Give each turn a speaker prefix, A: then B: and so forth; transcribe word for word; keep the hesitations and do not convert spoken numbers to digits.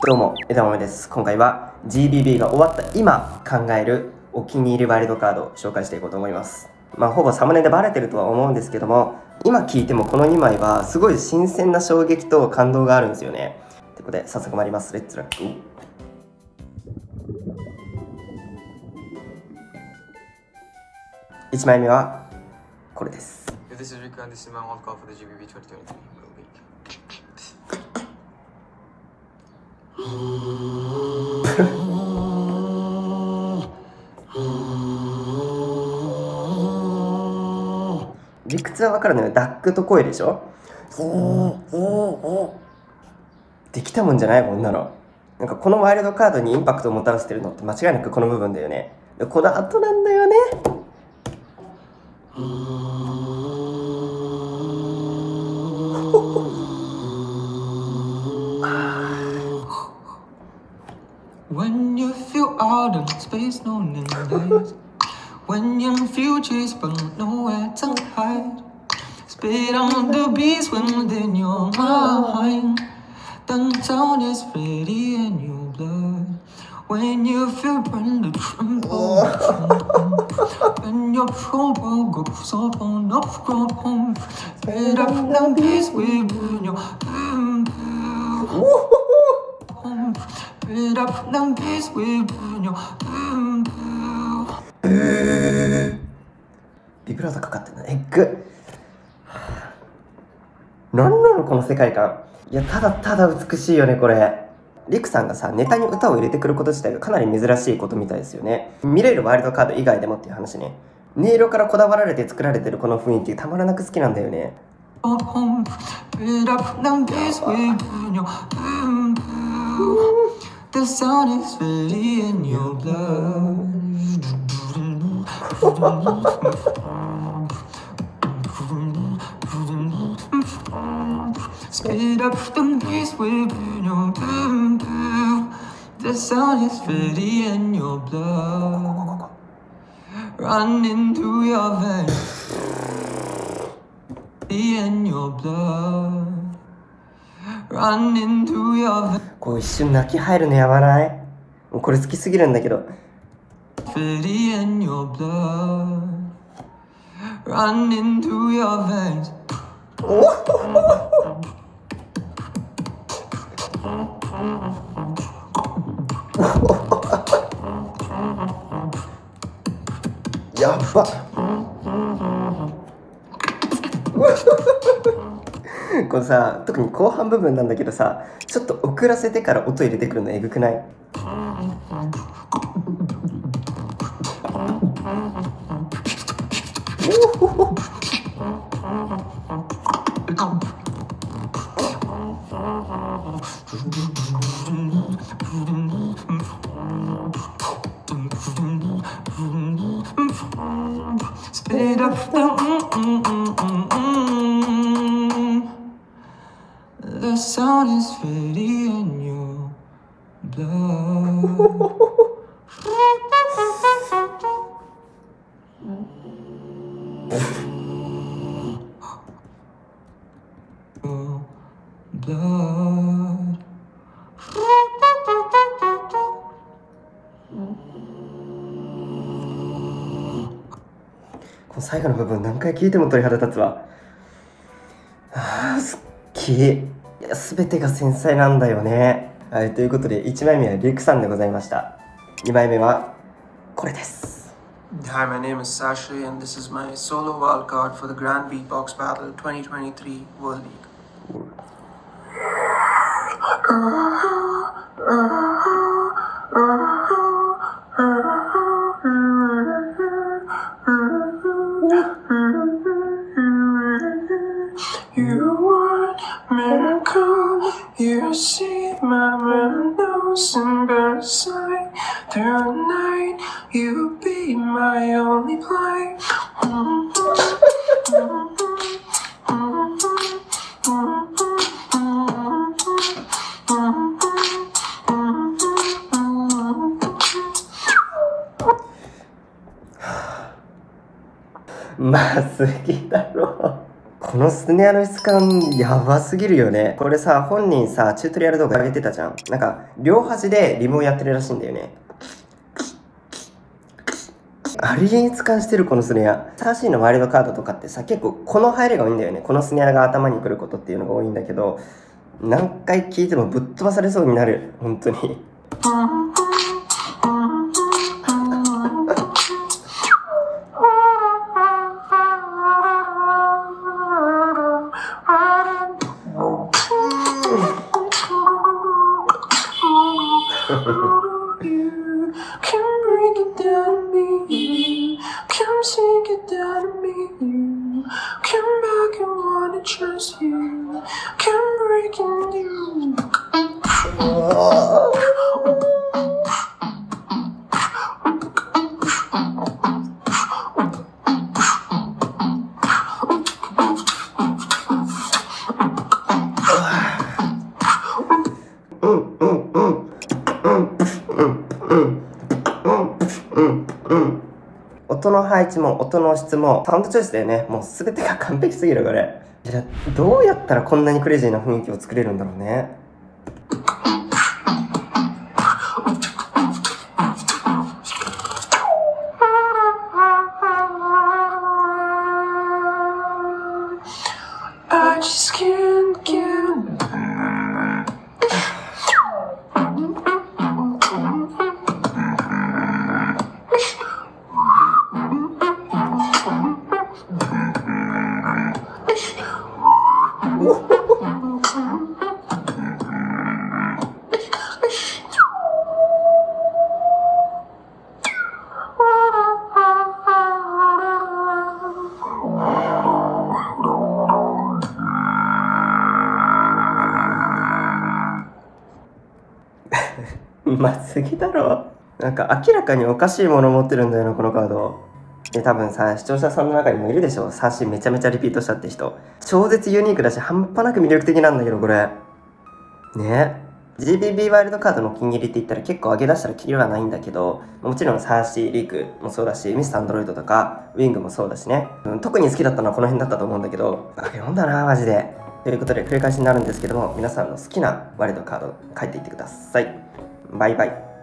A: どうも、枝豆です。今回は ジービービー が終わった今考えるお気に入りワイルドカードを紹介していこうと思います。まあ、ほぼサムネでバレてるとは思うんですけども、今聞いてもこのにまいはすごい新鮮な衝撃と感動があるんですよね。ということで、早速参ります。レッツラック。いちまいめはこれです。
B: This is Riku and this is my wild card for the ジービービー twenty twenty-three World League. 理屈は分かるのよ。ダックと声でしょ。できたもんじゃないこんなの。なんかこのワイルドカードにインパクトをもたらしてるのって間違いなくこの部分だよね。でこの後なんだよね。 When you feel out of space, no limits. When your future's but nowhere to hide. Spit on the beast within your mind. The town is ready in your blood. When you feel brand to tremble. When your trouble goes up on up, go home. Spit up the beast within your blood. Spit up the beast within your blood.
A: ビブラートかかってんの。エッグ。なんなのこの世界観。いや、ただただ美しいよねこれ。リクさんがさ、ネタに歌を入れてくること自体がかなり珍しいことみたいですよね。見れるワイルドカード以外でもっていう話ね。音色からこだわられて作られてるこの雰囲気たまらなく好きなんだよね。
B: The sound is ready in your blood. Speed up the beast within your blood. The sound is ready in your blood. Running through your veins. In your blood. Running through your veins.
A: こう一瞬泣き入るのやばない？もうこれ好きすぎるんだけど。
B: Ready in your blood. Running through your veins. やばっ。このさ、特に後半部分なんだけどさ、ちょっと遅らせてから音入れてくるのえぐくない？ Speed up the The sound is ready in your blood. Your blood.
A: この最後の部分何回聞いても鳥肌立つわ。あー、好き。いや、全てが繊細なんだよね。はい、ということでいちまいめはリクさんでございました。にまいめはこれです。
C: Hi, my name is Sashay and this is my solo wildcard for the Grand Beatbox Battle twenty twenty-three World League. You want miracle, you see my windows and beside through the night, you be my only light.
A: まあ好きだろう。 このスネアの質感やばすぎるよね。これさ、本人さ、チュートリアル動画上げてたじゃん。なんか両端でリムをやってるらしいんだよね。ありげに使してるこのスネア。サーシーのワイルドカードとかってさ、結構この入りが多いんだよね。このスネアが頭に来ることっていうのが多いんだけど、何回聞いてもぶっ飛ばされそうになる。本当に。音の配置も音の質もサウンドチョイスだよね。もう全てが完璧すぎるこれ。じゃあどうやったらこんなにクレイジーな雰囲気を作れるんだろうね。
C: I just can't get
A: うますぎだろ。なんか明らかにおかしいもの持ってるんだよなこのカード。で多分さ、視聴者さんの中にもいるでしょ、サーシーめちゃめちゃリピートしたって人。超絶ユニークだし半端なく魅力的なんだけどこれね。 ジービービー ワイルドカードのお気に入りって言ったら結構上げ出したらキリはないんだけど、もちろんサーシーリークもそうだし、ミスターアンドロイドとかウィングもそうだしね、うん、特に好きだったのはこの辺だったと思うんだけど、あ読んだなマジで。ということで繰り返しになるんですけども、皆さんの好きなワイルドカード書いていってください。バイバイ。